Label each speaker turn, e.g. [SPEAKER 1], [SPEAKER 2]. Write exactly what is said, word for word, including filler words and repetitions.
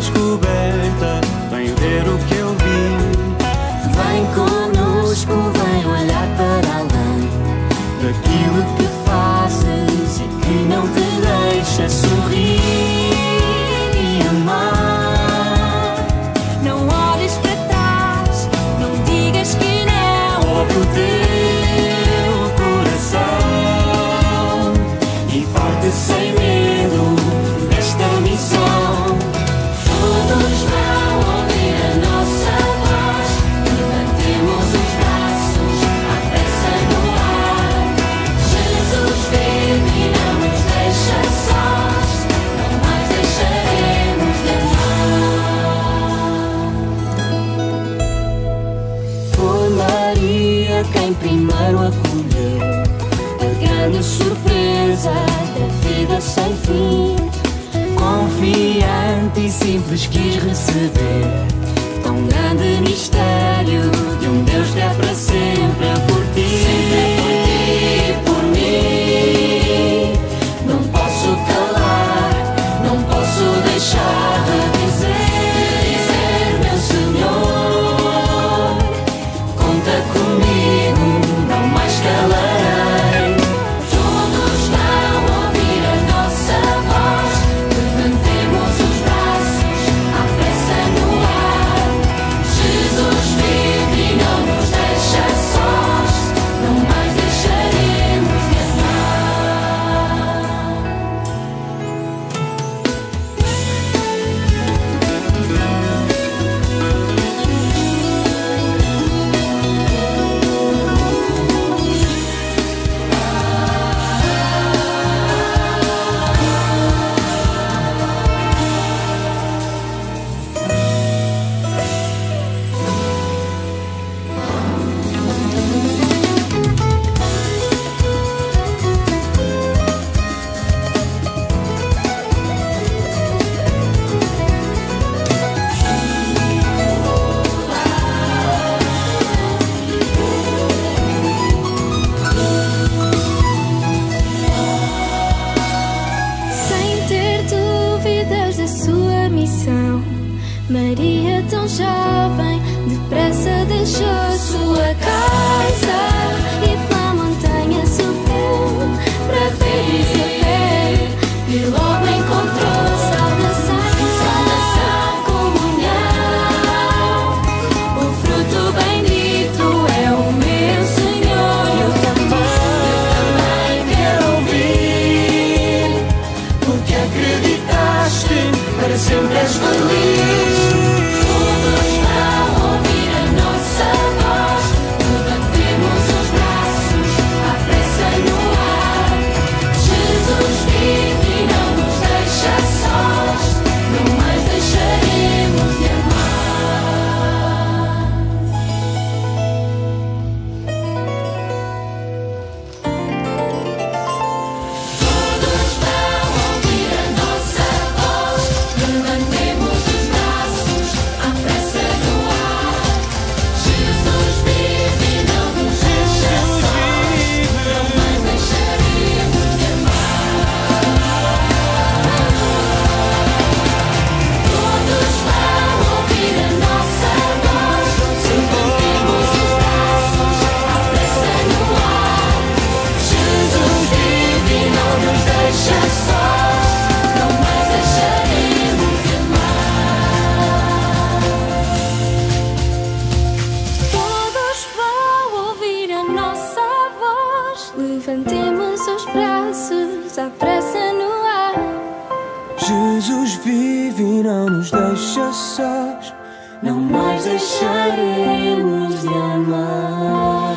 [SPEAKER 1] descoberta, vem ver o que eu vi.
[SPEAKER 2] Vem conosco, vem olhar para além daquilo que fazes e que não te deixa sorrir e amar. Não olhes para trás, não digas que não.
[SPEAKER 1] Ouve o teu coração e parte sem medo desta missão.
[SPEAKER 2] Todos vão ouvir a nossa voz. Levantemos os braços à pressa no ar. Jesus vive e não nos deixa sós. Não mais deixaremos de amar. Foi Maria quem primeiro acolheu a grande surpresa da vida sem fim. Confiante e simples quis receber tão grande mistério de um Deus que é para sempre por ti. Sempre por ti e por mim. Não posso calar, não posso deixar de dizer, dizer meu Senhor, conta comigo, não mais calarei. Todos vão ouvir a nossa voz. Levantemos os braços à pressa no ar. Jesus vive e não nos deixa sós. Não mais deixaremos de Sem ter dúvidas da sua missão, Maria, tão jovem, depressa deixou sua casa e pela montanha subiu para ver Isabel e logo encontrou saudação, saudação, comunhão. O fruto bendito é o meu Senhor. Eu também, eu também quero ouvir,
[SPEAKER 1] Porque acreditaste, para sempre és feliz.
[SPEAKER 2] todos vão ouvir a nossa voz. Levantemos os braços à pressa no ar. Jesus vive e não nos deixa sós. Não mais deixaremos de amar. Todos vão ouvir a nossa voz. Levantemos os braços à pressa no ar. Jesus vive e não nos deixa sós. Não mais deixaremos de amar. Todos vão ouvir a nossa voz. Levantemos os braços à pressa no ar. Jesus vive e não nos deixa sós. Não mais deixaremos de amar. Todos vão ouvir a nossa voz. Levantemos os braços à pressa no ar.
[SPEAKER 1] Jesus vive e não nos deixa sós.
[SPEAKER 2] Não mais deixaremos de amar.